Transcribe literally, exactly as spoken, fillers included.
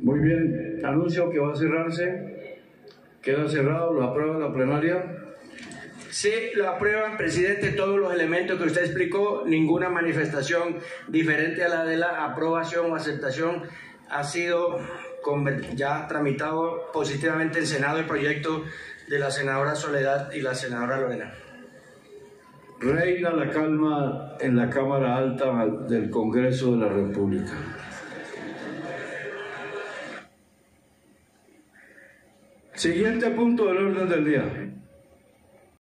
Muy bien, anuncio que va a cerrarse. Queda cerrado, lo aprueba la plenaria. Sí, lo aprueban, presidente, todos los elementos que usted explicó, ninguna manifestación diferente a la de la aprobación o aceptación ha sido ya tramitado positivamente en Senado el proyecto de la senadora Soledad y la senadora Lorena. Reina la calma en la Cámara Alta del Congreso de la República. Siguiente punto del orden del día.